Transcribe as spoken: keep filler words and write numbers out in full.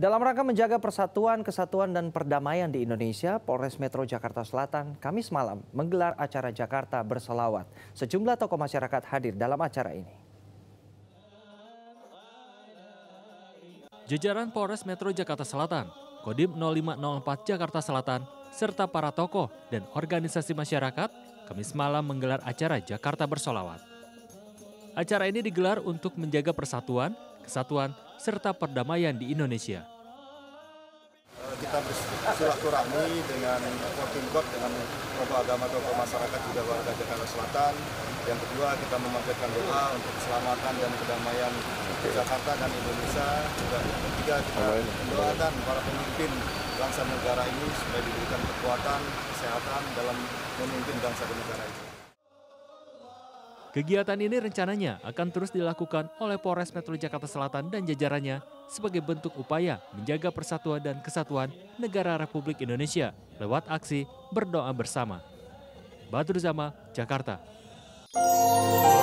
Dalam rangka menjaga persatuan, kesatuan, dan perdamaian di Indonesia, Polres Metro Jakarta Selatan Kamis malam menggelar acara Jakarta Bersolawat. Sejumlah tokoh masyarakat hadir dalam acara ini. Jajaran Polres Metro Jakarta Selatan, Kodim nol lima nol empat Jakarta Selatan, serta para tokoh dan organisasi masyarakat Kamis malam menggelar acara Jakarta Bersolawat. Acara ini digelar untuk menjaga persatuan, kesatuan, serta perdamaian di Indonesia. Kita bersilaturahmi dengan Fortinkot, dengan tokoh agama, tokoh masyarakat juga warga Jakarta Selatan. Yang kedua, kita memanjatkan doa untuk keselamatan dan kedamaian Jakarta dan Indonesia. Juga yang ketiga, kita mendoakan para pemimpin bangsa negara ini supaya diberikan kekuatan, kesehatan dalam memimpin bangsa dan negara ini. Kegiatan ini rencananya akan terus dilakukan oleh Polres Metro Jakarta Selatan dan jajarannya sebagai bentuk upaya menjaga persatuan dan kesatuan negara Republik Indonesia lewat aksi berdoa bersama. Badru Zama, Jakarta.